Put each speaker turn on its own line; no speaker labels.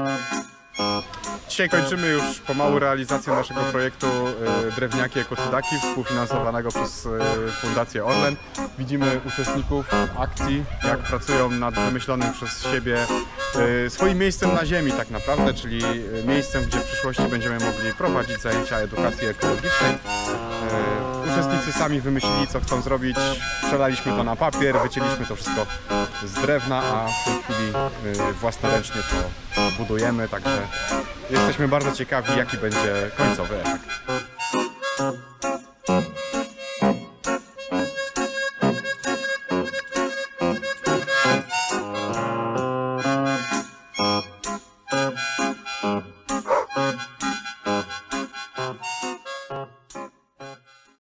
Dzisiaj kończymy już pomału realizację naszego projektu Drewniaki Ekocydaki, współfinansowanego przez Fundację Orlen. Widzimy uczestników akcji, jak pracują nad wymyślonym przez siebie swoim miejscem na ziemi tak naprawdę, czyli miejscem, gdzie w przyszłości będziemy mogli prowadzić zajęcia edukacji ekologicznej. Uczestnicy sami wymyślili, co chcą zrobić, przelaliśmy to na papier, wycięliśmy to wszystko z drewna, a w tej chwili własnoręcznie to budujemy, także jesteśmy bardzo ciekawi, jaki będzie końcowy efekt.